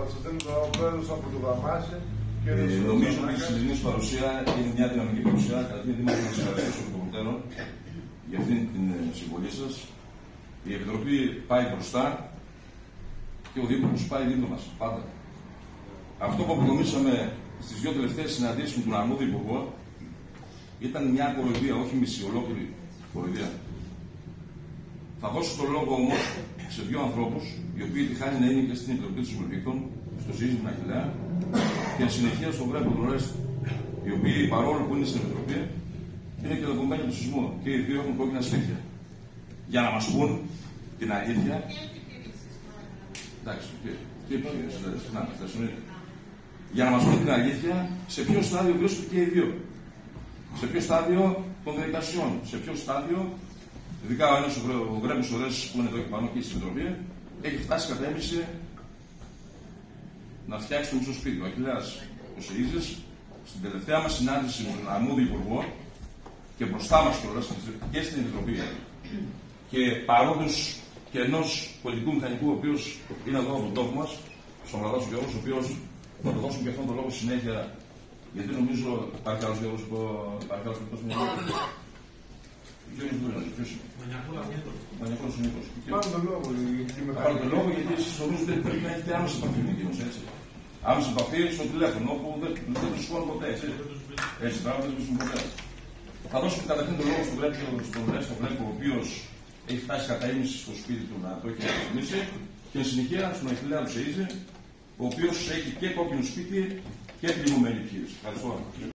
Σας δίνω ο πρόεδρος από το Δαμάσι. Νομίζω ότι η σημερινή παρουσία είναι μια δυναμική παρουσία. Καταρχήν, Δήμαρχε, να σας ευχαριστήσω εκ των προτέρων για αυτήν την συμβολή σας. Η Επιτροπή πάει μπροστά και ο Δήμαρχος πάει δίπλα μας. Πάντα. Αυτό που αποκομίσαμε στις δύο τελευταίες συναντήσεις με τον αρμόδιο Υπουργό ήταν μια κοροϊδία, όχι μισή, ολόκληρη κοροϊδία. Θα δώσω τον λόγο όμως σε δύο ανθρώπους, οι οποίοι τυχάνει να είναι και στην Επιτροπή των Συμμετοχικών, στο ΣΥΖΙ την Αχιλλέα, και εν συνεχεία στον Βρέμπο τον Ρέστη, οι οποίοι παρόλο που είναι στην Επιτροπή, είναι και δεδομένοι από τον σεισμό και οι δύο έχουν κόκκινα σπίτια. Για να μας πούν την αλήθεια. Εντάξει, για να μας πούν την αλήθεια, σε ποιο στάδιο βρίσκονται και οι δύο. Σε ποιο στάδιο των διαδικασιών, σε ποιο στάδιο, ειδικά ο ένας ο Βρέμπος ο Ρέστης που είναι εδώ και πάνω και στην Επιτροπή, έχει φτάσει κατά έμιση να φτιάξει το μισό σπίτι. Ο Αχιλλέας ο Σεΐζης, στην τελευταία μας συνάντηση με τον αρμόδιο Υπουργό και μπροστά μας και στην Επιτροπή και παρόντος και ενός πολιτικού μηχανικού, ο οποίος είναι εδώ από τον τόπο μας, στον Βραδάς Γιώργος, ο οποίος θα το δώσουμε και αυτόν τον λόγο συνέχεια, γιατί νομίζω υπάρχει άλλος Γιώργος που υπάρχει άλλος που είναι. Μανιακός ο Νίκος. Πάρε τον λόγο. Πάρε τον λόγο γιατί εσείς νομίζετε ότι πρέπει να έχετε άμεση επαφή με εκείνος, έτσι. Άμεση επαφή στο τηλέφωνο, όπου δεν τους σηκώνω ποτέ, έτσι. Έτσι, πράγμα δεν τους σηκώνω ποτέ. Θα δώσω καταρχήν τον λόγο στον Βρέμπο, ο οποίος έχει φτάσει κατά ήμιση στο σπίτι του να το έχει αποκομίσει, και εν συνεχεία στον Αχιλλέα του Σεΐζη, ο οποίος έχει και κόκκινο σπίτι και πληγωμένη επιχείρηση. Ευχαριστώ.